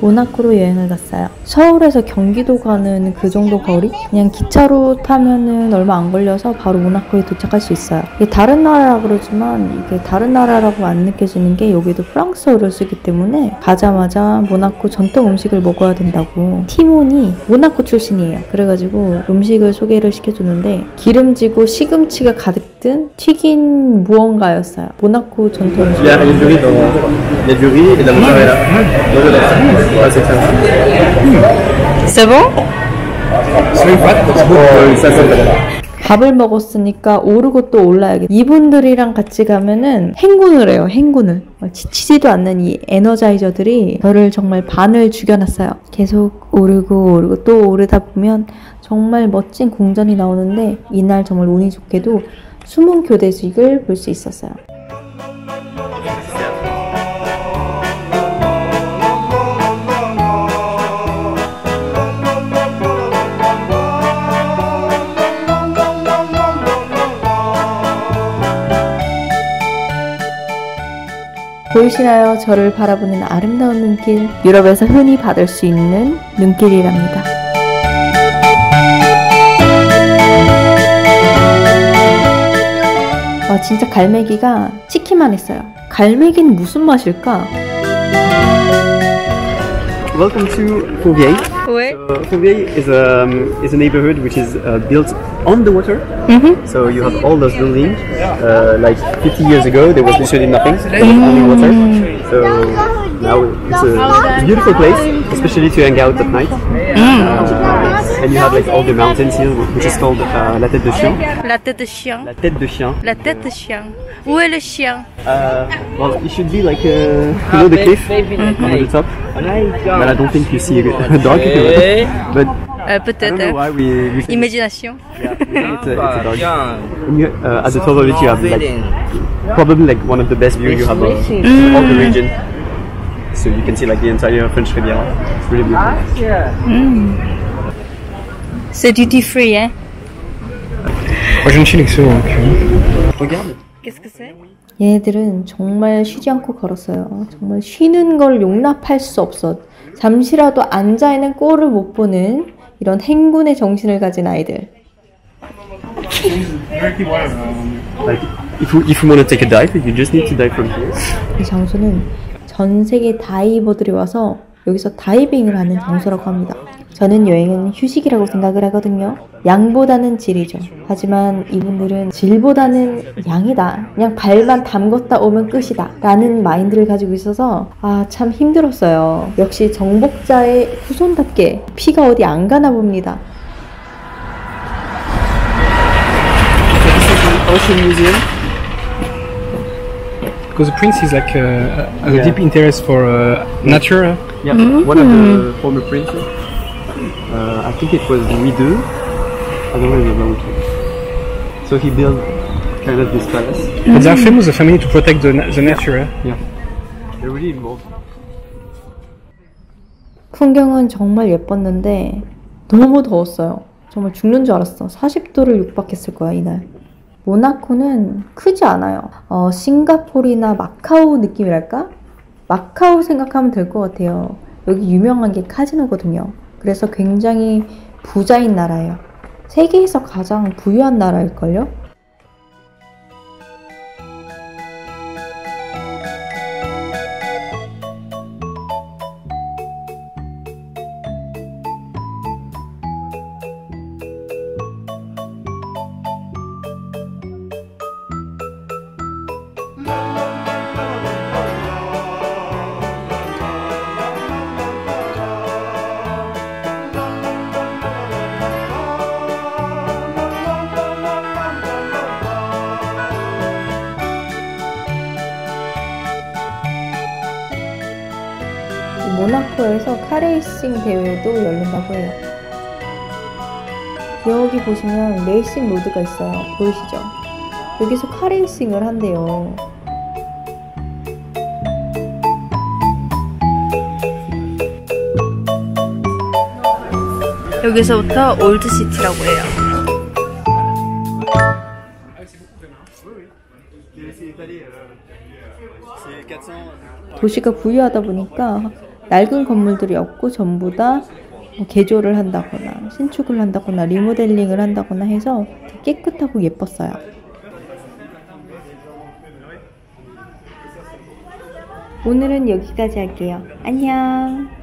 모나코로 여행을 갔어요. 서울에서 경기도 가는 그 정도 거리? 그냥 기차로 타면은 얼마 안 걸려서 바로 모나코에 도착할 수 있어요. 이게 다른 나라라 그러지만 이게 다른 나라라고 안 느껴지는 게 여기도 프랑스어를 쓰기 때문에 가자마자 모나코 전통 음식을 먹어야 된다고 티몬이 모나코 출신이에요. 그래가지고 음식을 소개를 시켜주는데 기름지고 시금치가 가득 든 튀긴 무언가였어요. 모나코 전통 음식. C'est bon? 밥을 먹었으니까 오르고 또 올라야겠다. 이분들이랑 같이 가면은 행군을 해요. 행군을. 지치지도 않는 이 에너자이저들이 저를 정말 반을 죽여놨어요. 계속 오르고 또 오르다 보면 정말 멋진 궁전이 나오는데 이날 정말 운이 좋게도 숨은 교대식을 볼 수 있었어요. 보이시나요? 저를 바라보는 아름다운 눈길. 유럽에서 흔히 받을 수 있는 눈길이랍니다. 와, 진짜 갈매기가 찍기만 했어요. 갈매기는 무슨 맛일까? Welcome to Fourvieille. 왜? Fourvieille is a neighborhood which is built on the water. So you have all those buildings. Like 50 years ago, there was literally nothing, only water. So now it's a beautiful place, especially to hang out at night. And you have like all the mountains here, which is called La Tête de Chien. La tête de chien. La Tête de Chien. La tête de chien. Où est le chien? Well, it should be like you know the cliff on the top. But I don't think you see a dog. But I don't Peut-être. know why we Imagination. yeah, it's a dog. And you, at the top of it, you have like probably like one of the best views you have of all the region. So you can see like the entire French Riviera. It's really beautiful. C'est duty free, hein? Moi je ne suis l'excellent. Regarde. Qu'est-ce que c'est? 얘네들은 정말 쉬지 않고 걸었어요. 정말 쉬는 걸 용납할 수 없어. 잠시라도 앉아있는 꼴을 못 보는 이런 행군의 정신을 가진 아이들. Like if you want to take a dive, you just need to dive from here. 이 장소는 전 세계 다이버들이 와서 여기서 다이빙을 하는 장소라고 합니다. 저는 여행은 휴식이라고 생각을 하거든요. 양보다는 질이죠. 하지만 이분들은 질보다는 양이다. 그냥 발만 담궜다 오면 끝이다. 라는 마인드를 가지고 있어서 참 힘들었어요. 역시 정복자의 후손답게 피가 어디 안 가나 봅니다. Ocean Museum. Because the prince is like has a deep interest for nature. Yeah, one of the former princes. I think it was Louis II. I don't remember which one. So he built kind of this palace. But they are famous, the family, to protect the nature. Yeah, they're really involved. 풍경은 정말 예뻤는데 너무 더웠어요. 정말 죽는 줄 알았어. 40도를 육박했을 거야 이날. 모나코는 크지 않아요. 싱가포르나 마카오 느낌이랄까? 마카오 생각하면 될 것 같아요. 여기 유명한 게 카지노거든요. 그래서 굉장히 부자인 나라예요. 세계에서 가장 부유한 나라일걸요? 모나코에서 카레이싱 대회도 열린다고 해요. 여기 보시면 레이싱 로드가 있어요. 보이시죠? 여기서 카레이싱을 한대요. 여기서부터 올드시티라고 해요. 도시가 부유하다 보니까 낡은 건물들이 없고 전부 다 뭐 개조를 한다거나 신축을 한다거나 리모델링을 한다거나 해서 되게 깨끗하고 예뻤어요. 오늘은 여기까지 할게요. 안녕.